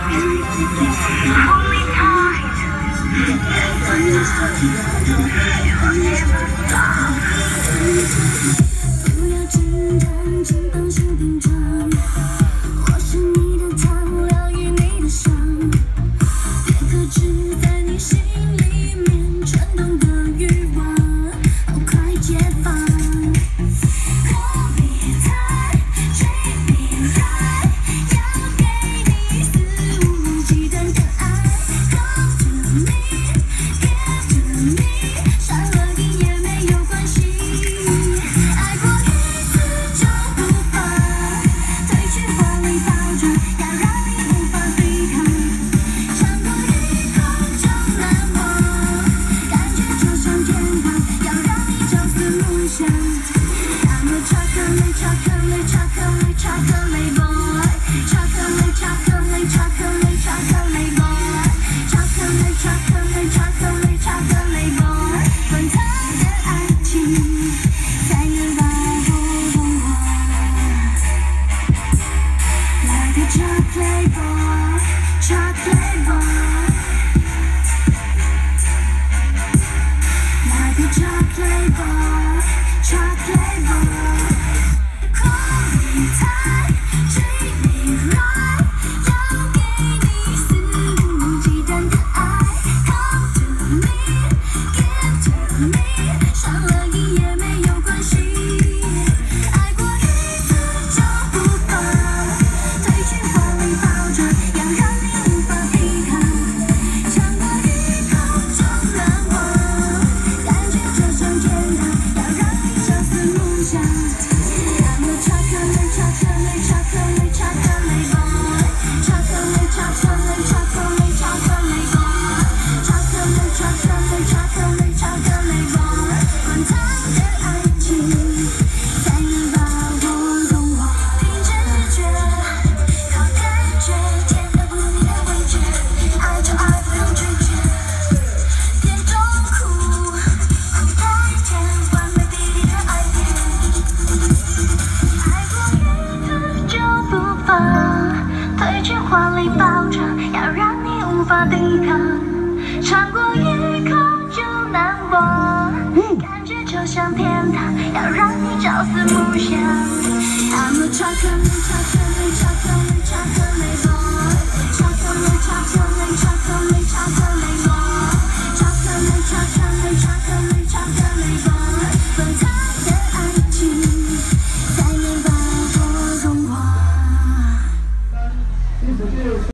不要紧张，请放心品尝。我是你的糖，疗愈你的伤，别克制在你心里面蠢动的欲望，好快解放。Hold me tight， treat me right， 要给你肆无忌惮的爱。Come to me，give to me， 伤了你也没有关系。爱过一次就不放，褪去华丽包装，要让你无法抵抗。尝过一口就难忘，感觉就像天堂，要让你朝思暮想。I'm a chocolate, chocolate, chocolate, chocolate boy. Chocolate, chocolate, chocolate, chocolate boy. Chocolate, chocolate, chocolate, chocolate boy. 滚烫的爱情才能把我融化。Like a chocolate boy, chocolate boy. Like a chocolate boy, chocolate boy. Call me tight, treat me right， 要给你肆无忌惮的爱。Come to me， give to me， 伤了你也没有关系。爱过一次就不放，褪去华丽包装，要让你无法抵抗。尝过一口就难忘，感觉就像天堂，要让你朝思暮想。I'm a chocolate, chocolate, chocolate, chocolate boy. Chocolate, chocolate, chocolate, chocolate boy. Chocolate, chocolate, chocolate, chocolate boy. 滚烫的爱情才能把我融化。凭着直觉，靠感觉，甜的不腻的味觉，爱就爱不用拒绝。甜中苦，苦带甜，完美比例的爱恋。爱过一次就不放，褪去华丽包装，要让你无法抵抗。尝过一口就难忘，感觉就像天堂，要让你朝思暮想。I'm a chocolate, chocolate, chocolate, chocolate boy. Chocolate, chocolate, chocolate, chocolate boy. Chocolate, chocolate, chocolate, chocolate boy. 滚烫的爱情才能把我融化。